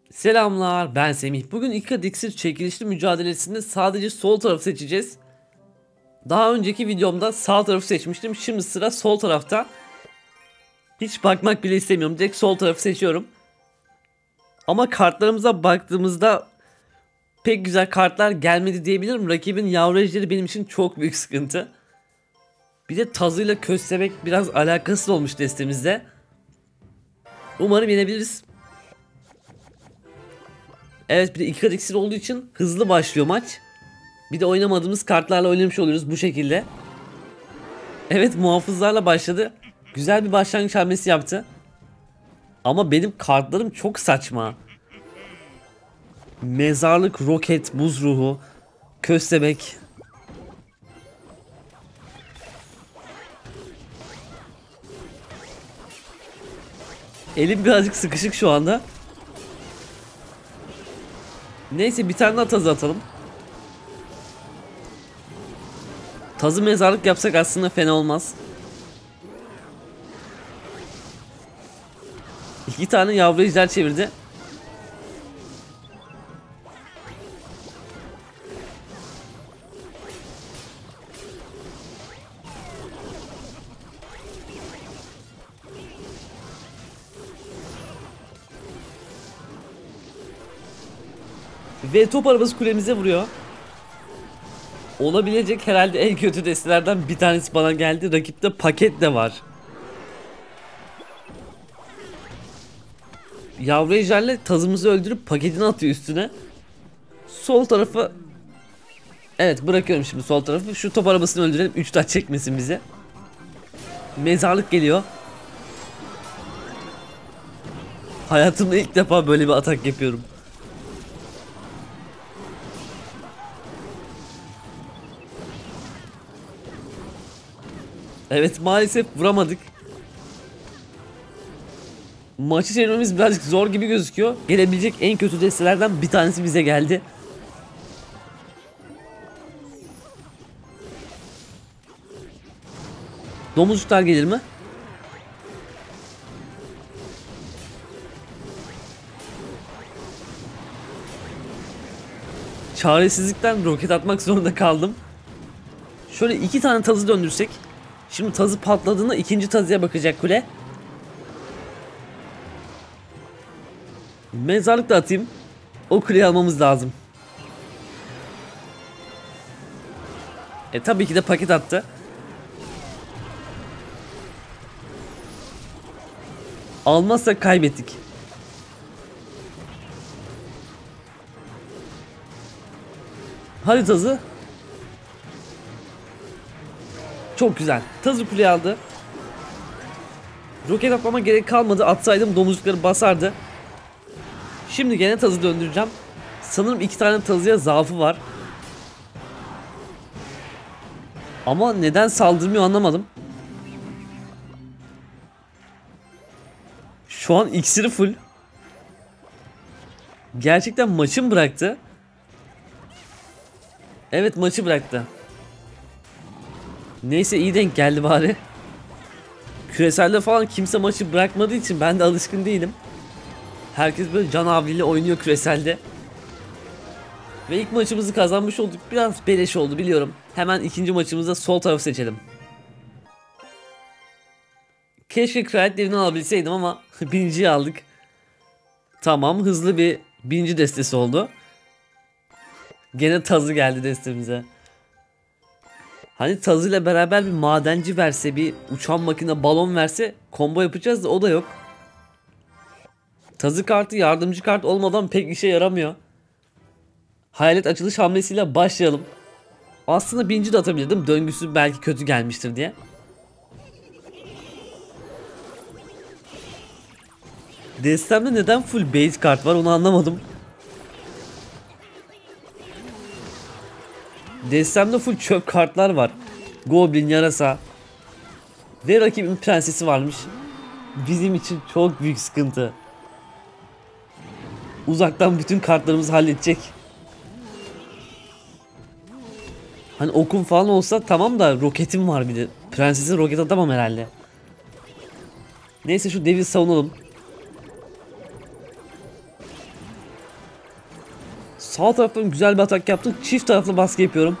Selamlar, ben Semih. Bugün İKA Dixir çekilişli mücadelesinde sadece sol tarafı seçeceğiz. Daha önceki videomda sağ tarafı seçmiştim. Şimdi sıra sol tarafta. Hiç bakmak bile istemiyorum. Direkt sol tarafı seçiyorum. Ama kartlarımıza baktığımızda pek güzel kartlar gelmedi diyebilirim. Rakibin yavru ejderi benim için çok büyük sıkıntı. Bir de tazıyla köstebek biraz alakasız olmuş destemizde. Umarım yenebiliriz. Evet, bir de İKA Dixir olduğu için hızlı başlıyor maç. Bir de oynamadığımız kartlarla oynamış oluyoruz bu şekilde. Evet, muhafızlarla başladı. Güzel bir başlangıç hamlesi yaptı. Ama benim kartlarım çok saçma. Mezarlık, roket, buz ruhu, köstebek. Elim birazcık sıkışık şu anda. Neyse, bir tane daha tazı atalım. Tazı mezarlık yapsak aslında fena olmaz. İki tane yavru ejder çevirdi. Ve top arabası kulemize vuruyor. Olabilecek herhalde en kötü destelerden bir tanesi bana geldi. Rakipte paket de var. Yavru ejderle tazımızı öldürüp paketini atıyor üstüne. Sol tarafı... Evet, bırakıyorum şimdi sol tarafı. Şu top arabasını öldürelim. 3 taş çekmesin bize. Mezarlık geliyor. Hayatımda ilk defa böyle bir atak yapıyorum. Evet, maalesef vuramadık. Maçı çevirmemiz birazcık zor gibi gözüküyor. Gelebilecek en kötü destelerden bir tanesi bize geldi. Domuzcuklar gelir mi? Çaresizlikten roket atmak zorunda kaldım. Şöyle iki tane tazı döndürsek. Şimdi tazı patladığında ikinci tazıya bakacak kule. Mezarlık da atayım. O kuleyi almamız lazım. Tabii ki de paket attı. Almazsak kaybettik. Hadi tazı. Çok güzel. Tazı kuleyi aldı. Roket atmama gerek kalmadı. Atsaydım domuzcukları basardı. Şimdi gene tazı döndüreceğim. Sanırım iki tane tazıya zaafı var. Ama neden saldırmıyor anlamadım. Şu an iksiri full. Gerçekten maçı mı bıraktı? Evet, maçı bıraktı. Neyse, iyi denk geldi bari. Küreselde falan kimse maçı bırakmadığı için ben de alışkın değilim. Herkes böyle can havliyle oynuyor küreselde. Ve ilk maçımızı kazanmış olduk. Biraz beleş oldu biliyorum. Hemen ikinci maçımızda sol tarafı seçelim. Keşke kraliyet devrini alabilseydim ama birinciyi aldık. Tamam, hızlı bir birinci destesi oldu. Gene tazı geldi destemize. Hani tazıyla beraber bir madenci verse, bir uçan makine, balon verse combo yapacağız da o da yok. Tazı kartı yardımcı kart olmadan pek işe yaramıyor. Hayalet açılış hamlesiyle başlayalım. Aslında birinci de atabilirdim, döngüsü belki kötü gelmiştir diye. Destemde neden full base kart var onu anlamadım. Destemde full çöp kartlar var. Goblin, yarasa. Ve rakibin prensesi varmış. Bizim için çok büyük sıkıntı. Uzaktan bütün kartlarımızı halledecek. Hani okum falan olsa tamam da roketim var bir de. Prensese roket atamam herhalde. Neyse, şu devi savunalım. Sağ taraftan güzel bir atak yaptık. Çift taraflı baskı yapıyorum.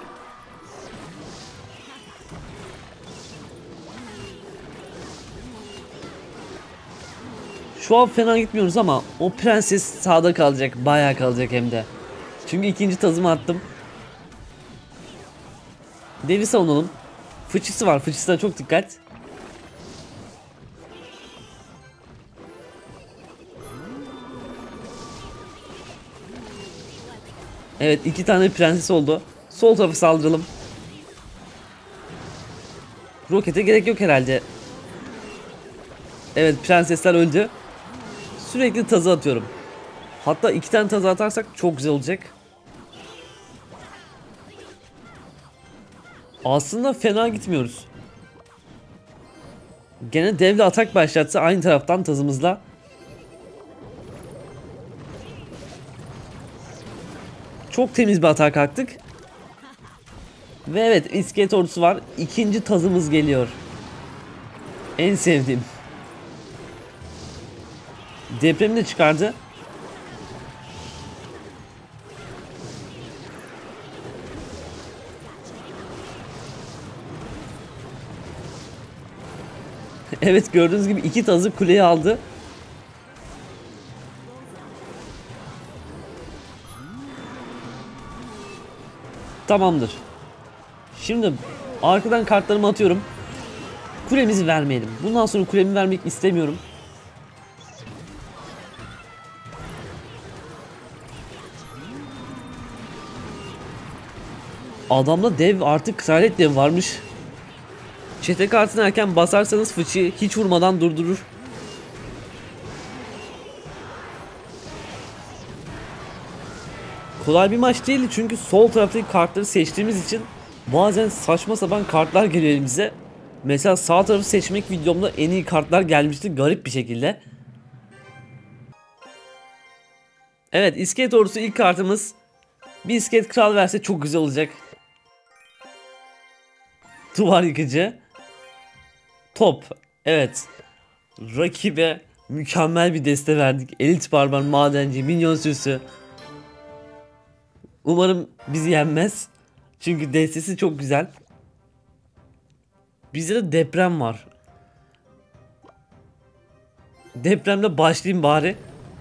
Şu an fena gitmiyoruz ama o prenses sağda kalacak. Bayağı kalacak hem de. Çünkü ikinci tazımı attım. Devi savunalım. Fıçısı var. Fıçısına çok dikkat. Evet, 2 tane prenses oldu. Sol tarafı saldıralım. Rokete gerek yok herhalde. Evet, prensesler öldü. Sürekli tazı atıyorum. Hatta 2 tane tazı atarsak çok güzel olacak. Aslında fena gitmiyoruz. Gene devle atak başlatsa aynı taraftan tazımızla. Çok temiz bir atak kalktık. Ve evet, iskelet ordusu var. İkinci tazımız geliyor. En sevdiğim. Depremi de çıkardı. Evet, gördüğünüz gibi 2 tazı kuleyi aldı. Tamamdır. Şimdi arkadan kartlarımı atıyorum. Kulemizi vermeyelim. Bundan sonra kulemi vermek istemiyorum. Adamda dev artık kraliyet dev varmış. Çete kartını erken basarsanız fıçıyı hiç vurmadan durdurur. Kolay bir maç değildi çünkü sol taraftaki kartları seçtiğimiz için bazen saçma sapan kartlar geliyor elimize. Mesela sağ tarafı seçmek videomda en iyi kartlar gelmişti garip bir şekilde. Evet, iskelet ordusu ilk kartımız. Bir iskelet kral verse çok güzel olacak. Duvar yıkıcı. Top. Evet. Rakibe mükemmel bir deste verdik. Elit barbar, madenci, minyon sürüsü. Umarım bizi yenmez. Çünkü destesi çok güzel. Bizde de deprem var. Depremle başlayayım bari.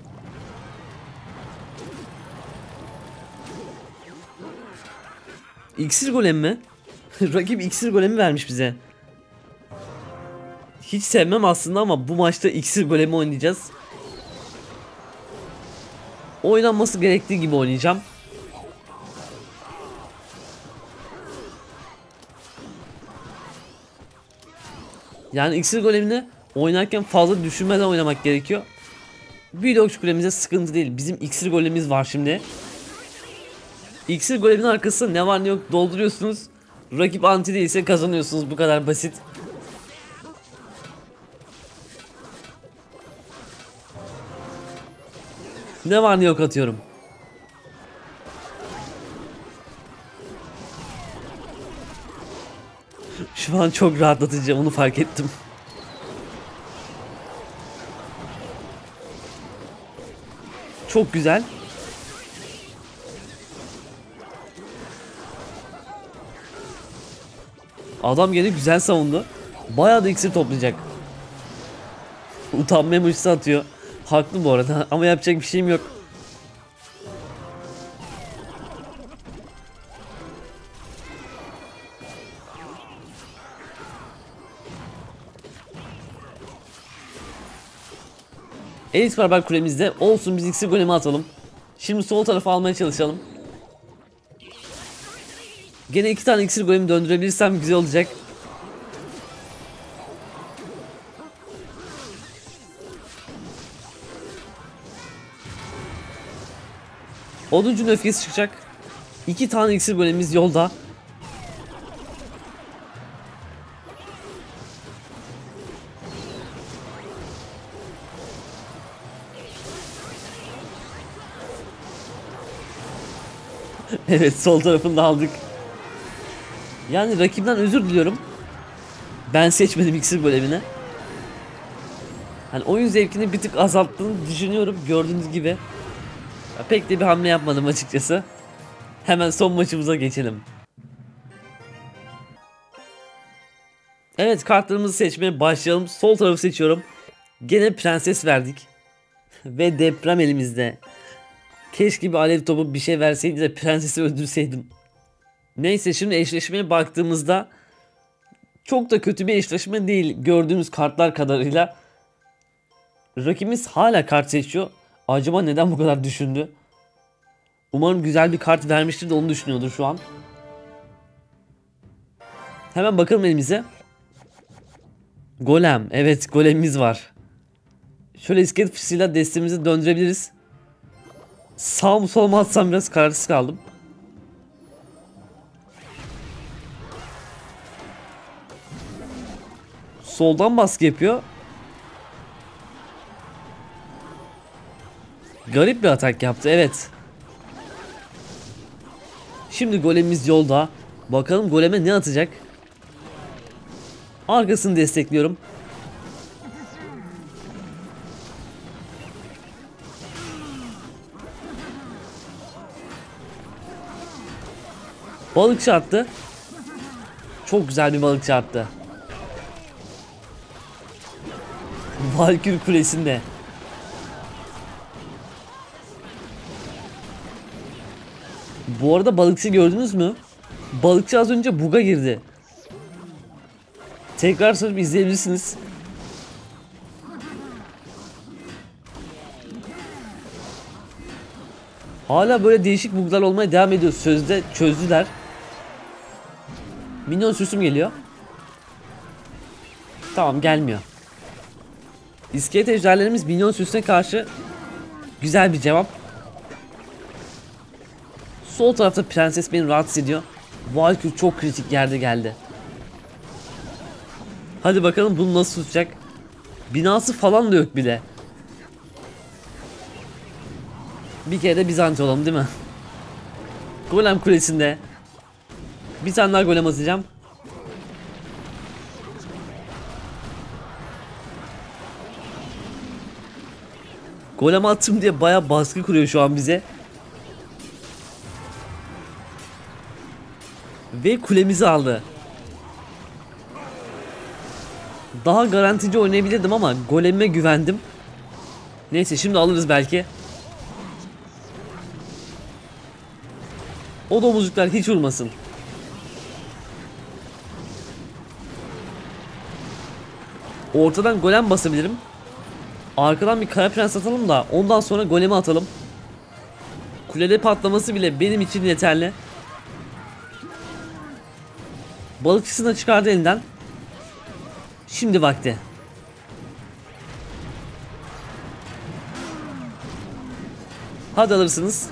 İksir golem mi? Rakip iksir golemi vermiş bize. Hiç sevmem aslında ama bu maçta iksir golemi oynayacağız. Oynanması gerektiği gibi oynayacağım. Yani iksir golemini oynarken fazla düşünmeden oynamak gerekiyor. Bir okçu kulemize sıkıntı değil. Bizim iksir golemimiz var şimdi. İksir golemin arkasında ne var ne yok dolduruyorsunuz. Rakip anti değilse kazanıyorsunuz. Bu kadar basit. Ne var ne yok atıyorum. Şu an çok rahatlatıcı, onu fark ettim. Çok güzel. Adam gene güzel savundu. Bayağı da iksir toplayacak. Utanma emojisi atıyor. Haklı bu arada ama yapacak bir şeyim yok. Elit barbar kulemizde olsun, biz iksir golemi atalım. Şimdi sol tarafa almaya çalışalım. Gene 2 tane iksir golemi döndürebilirsem güzel olacak. Oduncunun öfkesi çıkacak. 2 tane iksir golemimiz yolda. Evet, sol tarafını da aldık. Yani rakipten özür diliyorum. Ben seçmedim iksir golemini. Hani oyun zevkini bir tık azalttığını düşünüyorum, gördüğünüz gibi. Ya pek de bir hamle yapmadım açıkçası. Hemen son maçımıza geçelim. Evet, kartlarımızı seçmeye başlayalım. Sol tarafı seçiyorum. Gene prenses verdik. Ve deprem elimizde. Keşke bir alev topu bir şey verseydi de prensesi öldürseydim. Neyse, şimdi eşleşmeye baktığımızda çok da kötü bir eşleşme değil gördüğümüz kartlar kadarıyla. Rakibimiz hala kart seçiyor. Acaba neden bu kadar düşündü? Umarım güzel bir kart vermiştir de onu düşünüyordur şu an. Hemen bakalım elimize. Golem. Evet, golemimiz var. Şöyle iskelet fıçısıyla destemizi döndürebiliriz. Sağ mı sol mu atsam biraz kararsız kaldım. Soldan baskı yapıyor. Garip bir atak yaptı, evet. Şimdi golemimiz yolda. Bakalım goleme ne atacak. Arkasını destekliyorum. Balıkçı attı. Çok güzel bir balıkçı attı. Valkür kulesinde. Bu arada balıkçı gördünüz mü? Balıkçı az önce bug'a girdi. Tekrar sarıp izleyebilirsiniz. Hala böyle değişik bug'lar olmaya devam ediyor. Sözde çözdüler. Minyon sürüsüm geliyor. Tamam, gelmiyor. İskelet ejderlerimiz minyon sürüsüne karşı güzel bir cevap. Sol tarafta prenses beni rahatsız ediyor. Valkür çok kritik yerde geldi. Hadi bakalım bunu nasıl tutacak. Binası falan da yok bile. Bir kere de Bizans olalım değil mi? Golem kulesinde. Bir tane daha golem atacağım. Golem attım diye baya baskı kuruyor şu an bize. Ve kulemizi aldı. Daha garantici oynayabilirdim ama golemime güvendim. Neyse, şimdi alırız belki. O domuzcuklar hiç vurmasın. Ortadan golem basabilirim. Arkadan bir kara prens atalım da ondan sonra golemi atalım. Kulede patlaması bile benim için yeterli. Balıkçısını da çıkardı elinden. Şimdi vakti. Hadi alırsınız.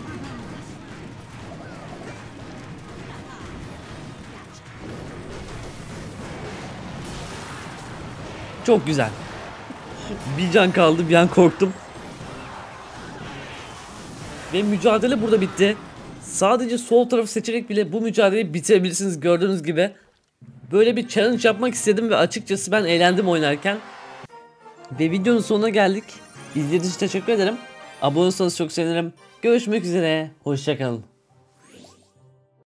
Çok güzel. Bir can kaldı, bir an korktum. Ve mücadele burada bitti. Sadece sol tarafı seçerek bile bu mücadeleyi bitirebilirsiniz gördüğünüz gibi. Böyle bir challenge yapmak istedim ve açıkçası ben eğlendim oynarken. Ve videonun sonuna geldik. İzlediğiniz için teşekkür ederim. Abone olursanız çok sevinirim. Görüşmek üzere. Hoşça kalın.